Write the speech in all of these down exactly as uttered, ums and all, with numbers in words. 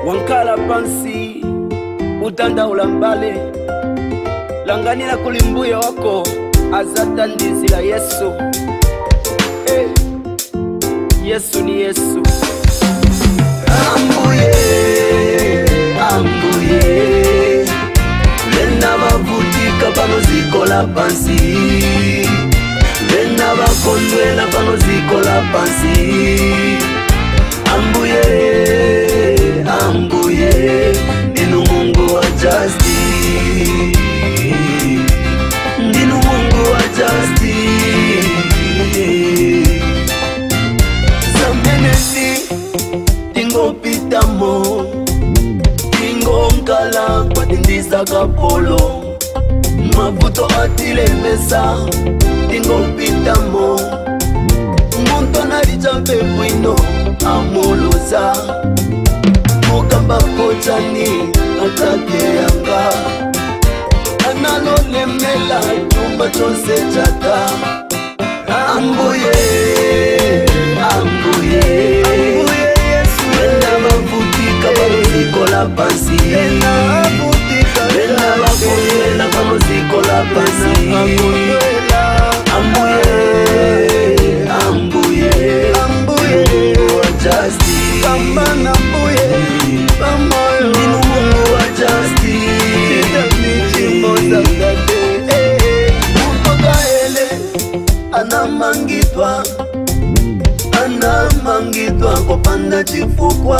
wankala pansi utanda ulambale langanila kulimbuye wako azata ndizila Yesu. Hey. Yesu ni Yesu. Ambuye, ambuye, lena bavutika pano zikola pansi, lena bakondwela pano zikola pansi. Ambuye, ambuye, ndinu Mungu wa justice, ndinu Mungu wa justice. Zamenesi tingo pitamo, tingo nkala kwa tindisa kapolo, mabuto atile mesa, tingo pitamo, monto na rijabe wino amuluza, mukamba pochani akake yanga, analo lemela chumba chose chata. Ambuye, ambuye, ambuye Yesu, lena bavutika pano zikola pansi, lena bavutika, lena bakondwela pano zikola pansi. Ambuye, ambuye, ambuye wa justice, kambana ambuye, pamoyo, ndinu Mungu wa justice, ndinu mozakate. Mutokaele anamangitwa, anamangitwa kopanda chifukwa,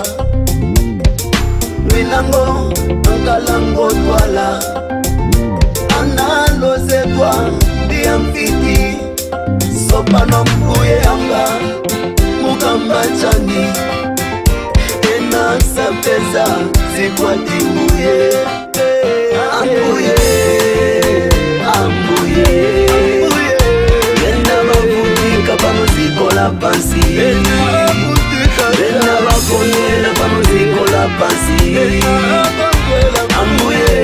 milango angalango twala, analozetwa dia mfiti, sopano mbuye anga mukamba chani, ena sapeza zikwati mbuye. Ambuye, ambuye, lena bavutika pano zikola pansi, lena bakondwela pano zikola pansi. Ambuye,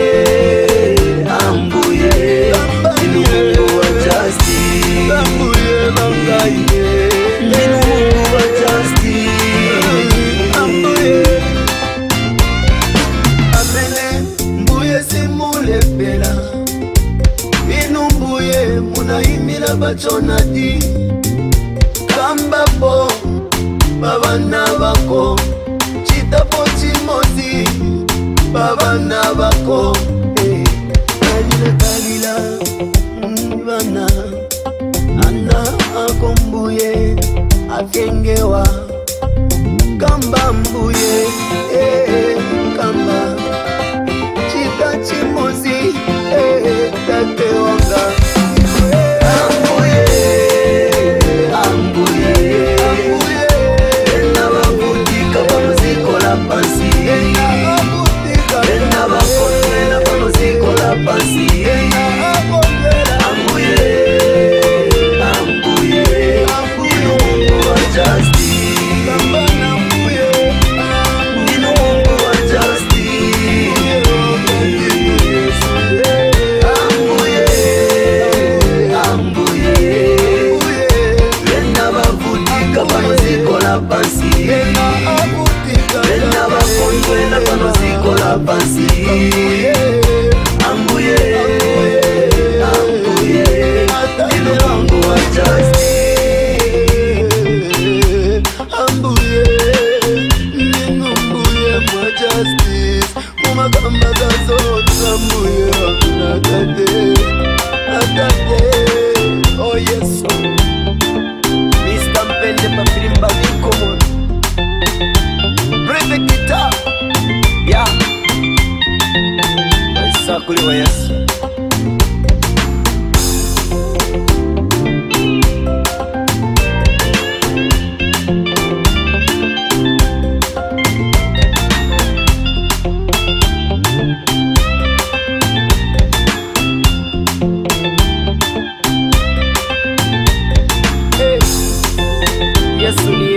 ambuye, ndinu Mungu wa justice, ndinu Mungu wa justice. Ambuye, amene mbuye simulepela, inu mbuye munaimila bachonadi, kambapo babana bako, chitapo chimozi babana bako. Hey. Kalila kalila bana, ana akombuye akengewa, kamba mbuye, hey, kamba chita chimozi, hey, tate wanga. Ambuye, ambuye, ambuye, lena bavutika pano zikola pansi, lena bakondwela pano zikola pansi. Ambuye, ambuye, ndinu Mungu wa justice, ndinu Mungu wa justice. Ambuye, ambuye, lena bavutika pano zikola pansi, lena bakondwela pano zikola pansi. Ambuye, ambuye, ndinu Mungu wa justice. Ambuye, ndinu mbuye mwa justice, mumagamba gazota mbuye wakuna tate, atate. Oh Yesu, Mister Mpende pafirimba vikomo, bring the guitar, yeah. Sakuli wa Yesu. Hey. Yesu ni